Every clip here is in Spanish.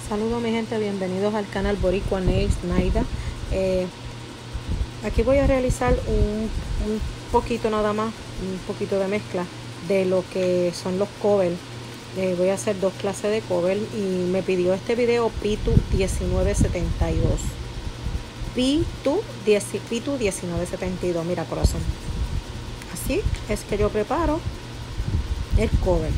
Saludos mi gente, bienvenidos al canal Boricua Nails Naida. Aquí voy a realizar un poquito nada más, un poquito de mezcla de lo que son los covers. Voy a hacer dos clases de cover y me pidió este video Pitu 1972. Pitu 1972, mira corazón. Así es que yo preparo el cover.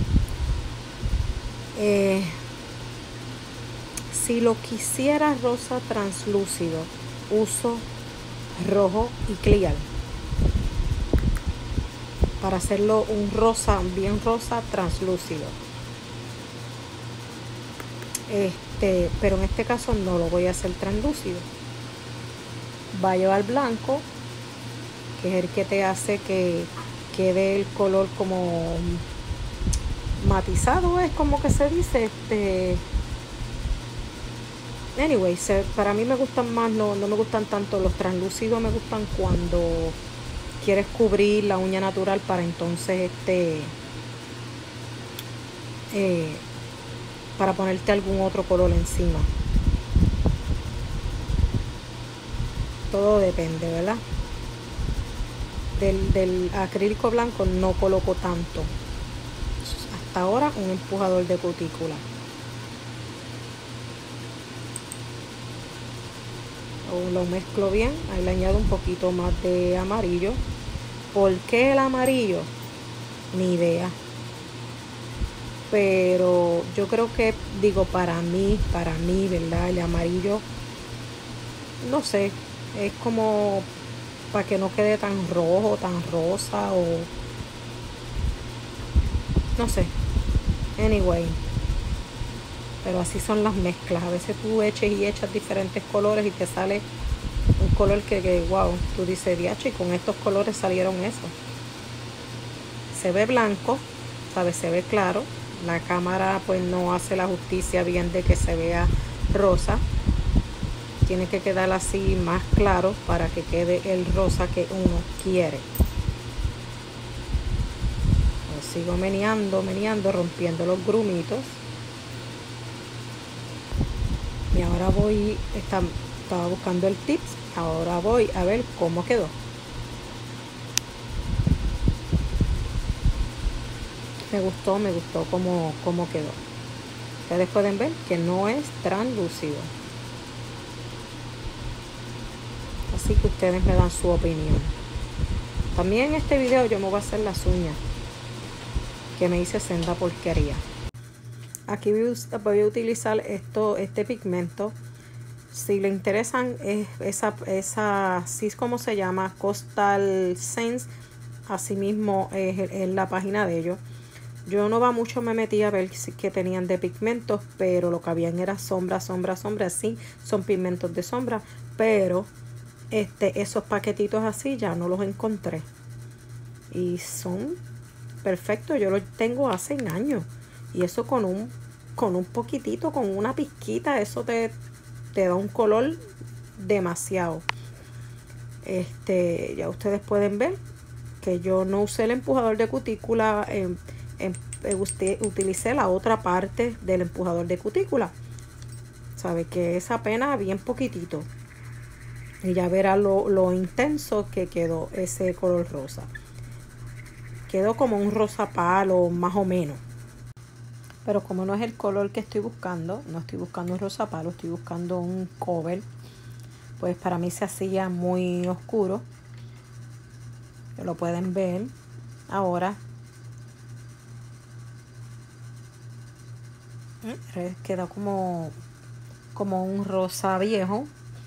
Si lo quisiera rosa translúcido, uso rojo y clear para hacerlo un rosa, bien rosa translúcido. Pero en este caso no lo voy a hacer translúcido. Va a llevar blanco, que es el que te hace que quede el color como matizado, es como que se dice. Anyway, para mí me gustan más, no me gustan tanto los translúcidos, me gustan cuando quieres cubrir la uña natural para entonces para ponerte algún otro color encima. Todo depende, ¿verdad? Del acrílico blanco no coloco tanto. Hasta ahora un empujador de cutícula. Lo mezclo bien, ahí le añado un poquito más de amarillo. ¿Por qué el amarillo? Ni idea. Pero yo creo que, digo, para mí, ¿verdad? El amarillo, no sé, es como para que no quede tan rojo, tan rosa o no sé. Anyway, pero así son las mezclas. A veces tú echas diferentes colores y te sale un color que wow, tú dices, diacho, y con estos colores salieron eso. Se ve blanco, ¿sabes? Se ve claro. La cámara pues no hace la justicia bien de que se vea rosa. Tiene que quedar así más claro para que quede el rosa que uno quiere. Lo sigo meneando, rompiendo los grumitos. Y ahora estaba buscando el tips. Ahora voy a ver cómo quedó. Me gustó cómo quedó. Ustedes pueden ver que no es translúcido. Así que ustedes me dan su opinión. También en este video yo me voy a hacer las uñas, que me hice senda porquería. Aquí voy a utilizar este pigmento. Si le interesan, es así es como se llama, Coastal Scents. Así mismo es la página de ellos. Yo no mucho me metí a ver qué tenían de pigmentos, pero lo que habían era sombra. Sí, son pigmentos de sombra, pero esos paquetitos así ya no los encontré. Y son perfectos. Yo los tengo hace años. Y eso con un poquitito, con una pizquita, eso te da un color demasiado. Ya ustedes pueden ver que yo no usé el empujador de cutícula. Utilicé la otra parte del empujador de cutícula. Sabe que es apenas bien poquitito. Y ya verá lo intenso que quedó ese color rosa. Quedó como un rosa palo, más o menos. Pero como no es el color que estoy buscando, no estoy buscando un rosa palo, estoy buscando un cover, pues para mí se hacía muy oscuro. Lo pueden ver ahora. Queda como un rosa viejo.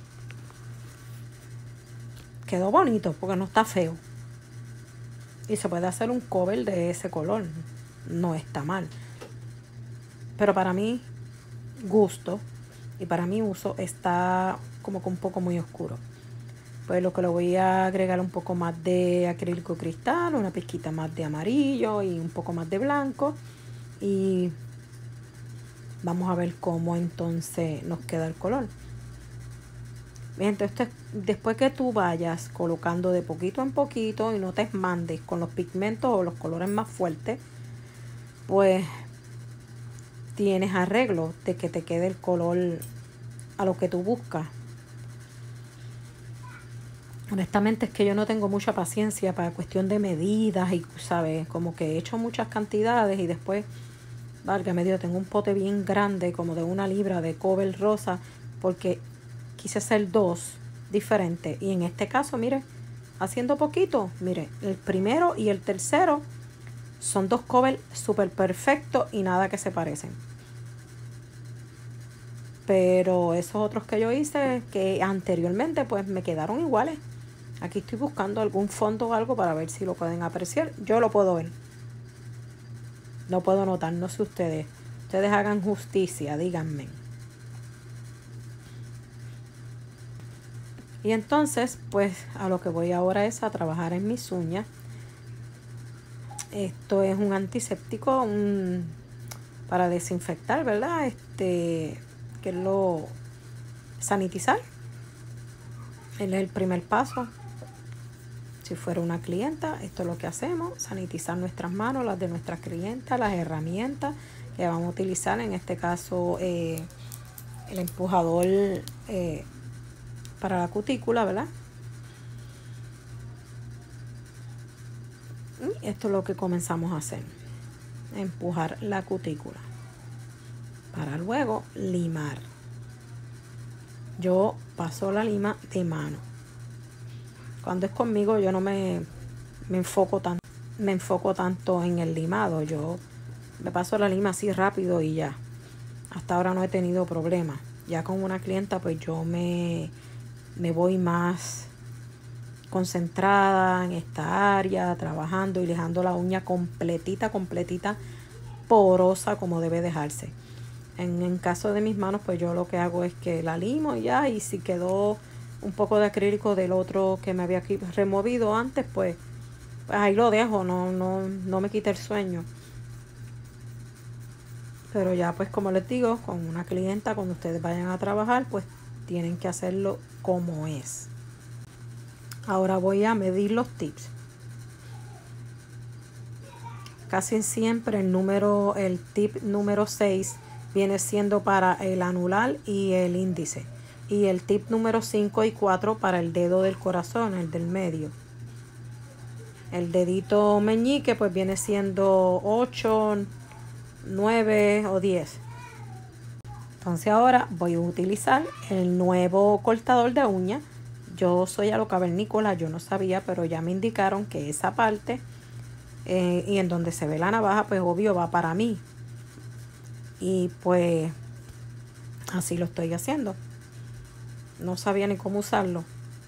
Quedó bonito porque no está feo. Y se puede hacer un cover de ese color. No está mal. Pero para mi gusto y para mi uso está como que un poco muy oscuro. Pues lo que le voy a agregar un poco más de acrílico cristal, una pizquita más de amarillo y un poco más de blanco. Y vamos a ver cómo entonces nos queda el color. Entonces, después que tú vayas colocando de poquito en poquito y no te mandes con los pigmentos o los colores más fuertes, pues tienes arreglo de que te quede el color a lo que tú buscas. Honestamente es que yo no tengo mucha paciencia para cuestión de medidas y, ¿sabes? Como que he hecho muchas cantidades y después, válgame Dios, tengo un pote bien grande, como de 1 libra de cover rosa, porque quise hacer 2 diferentes. Y en este caso, mire, haciendo poquito, mire, el primero y el tercero son 2 covers súper perfectos y nada que se parecen. Pero esos otros que yo hice, que anteriormente, pues me quedaron iguales. Aquí estoy buscando algún fondo o algo para ver si lo pueden apreciar. Yo lo puedo ver. Lo puedo notar, no sé ustedes. Ustedes hagan justicia, díganme. Y entonces, pues a lo que voy ahora es a trabajar en mis uñas. Esto es un antiséptico para desinfectar, ¿verdad? Que es lo sanitizar. Él es el primer paso. Si fuera una clienta, esto es lo que hacemos, sanitizar nuestras manos, las de nuestras clientas, las herramientas que vamos a utilizar, en este caso el empujador para la cutícula, ¿verdad? Y esto es lo que comenzamos a hacer, empujar la cutícula para luego limar. Yo paso la lima de mano. Cuando es conmigo yo no me enfoco tanto en el limado. Yo me paso la lima así rápido y ya. Hasta ahora no he tenido problemas. Ya con una clienta pues yo me voy más concentrada en esta área, trabajando y dejando la uña completita, porosa como debe dejarse. En caso de mis manos pues yo lo que hago es que la limo y ya, y si quedó un poco de acrílico del otro que me había aquí removido antes, pues ahí lo dejo, no me quita el sueño. Pero ya pues como les digo, con una clienta, cuando ustedes vayan a trabajar, pues tienen que hacerlo como es. Ahora voy a medir los tips. Casi siempre el tip número 6 viene siendo para el anular y el índice. Y el tip número 5 y 4 para el dedo del corazón, el del medio. El dedito meñique pues viene siendo 8, 9 o 10. Entonces ahora voy a utilizar el nuevo cortador de uñas. Yo soy a lo cavernícola, yo no sabía, pero ya me indicaron que esa parte y en donde se ve la navaja, pues obvio va para mí. Y pues así lo estoy haciendo. No sabía ni cómo usarlo.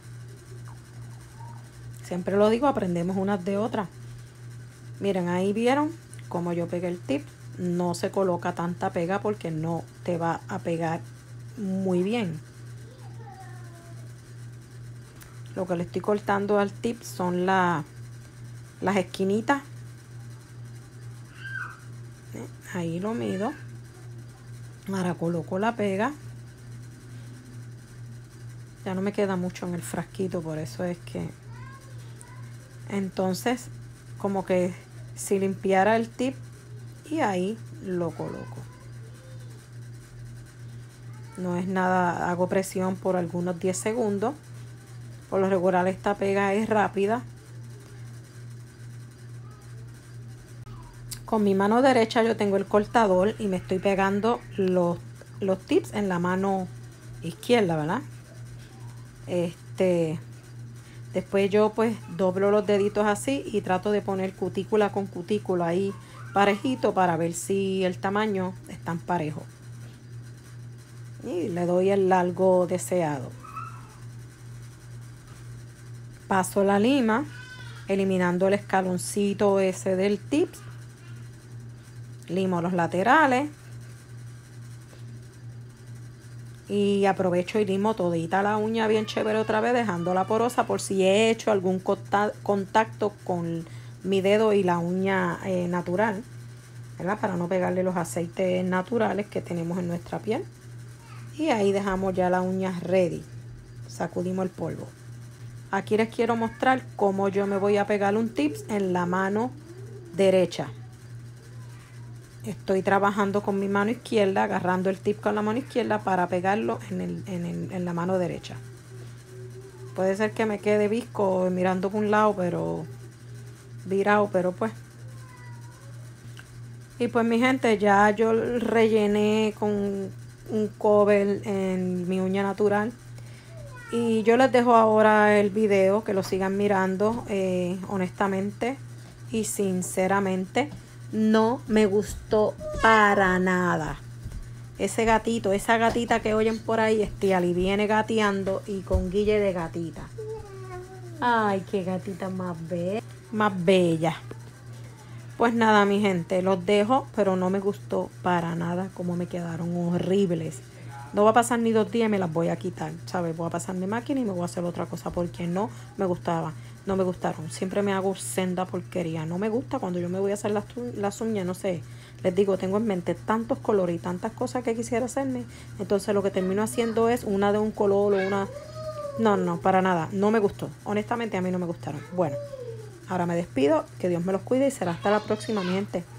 Siempre lo digo, aprendemos unas de otras. Miren, ahí vieron como yo pegué el tip. No se coloca tanta pega porque no te va a pegar muy bien. Lo que le estoy cortando al tip son las esquinitas. Ahí lo mido. Ahora coloco la pega. Ya no me queda mucho en el frasquito, por eso es que... Entonces, como que si limpiara el tip y ahí lo coloco. No es nada, hago presión por algunos 10 segundos. Por lo regular esta pega es rápida. Con mi mano derecha yo tengo el cortador y me estoy pegando los tips en la mano izquierda, ¿verdad? Después yo pues doblo los deditos así y trato de poner cutícula con cutícula ahí parejito para ver si el tamaño están parejos. Y le doy el largo deseado. Paso la lima, eliminando el escaloncito ese del tips. Limo los laterales. Y aprovecho y limo todita la uña bien chévere otra vez, dejándola porosa por si he hecho algún contacto con mi dedo y la uña natural, ¿verdad? Para no pegarle los aceites naturales que tenemos en nuestra piel. Y ahí dejamos ya la uña ready. Sacudimos el polvo. Aquí les quiero mostrar cómo yo me voy a pegar un tips en la mano derecha. Estoy trabajando con mi mano izquierda, agarrando el tip con la mano izquierda para pegarlo en la mano derecha. Puede ser que me quede visco mirando por un lado, pero virado, pero pues. Y pues mi gente, ya yo rellené con un cover en mi uña natural. Y yo les dejo ahora el video, que lo sigan mirando. Honestamente y sinceramente, no me gustó para nada. Ese gatito, esa gatita que oyen por ahí, Ali viene gateando y con guille de gatita. Ay, qué gatita más bella. Más bella. Pues nada, mi gente, los dejo, pero no me gustó para nada como me quedaron horribles. No va a pasar ni 2 días y me las voy a quitar, ¿sabes? Voy a pasar mi máquina y me voy a hacer otra cosa porque no me gustaba. No me gustaron. Siempre me hago senda porquería. No me gusta cuando yo me voy a hacer las uñas, no sé. Les digo, tengo en mente tantos colores y tantas cosas que quisiera hacerme. Entonces lo que termino haciendo es una de un color o una... No, para nada. No me gustó. Honestamente a mí no me gustaron. Bueno, ahora me despido. Que Dios me los cuide y será hasta la próxima, mi gente.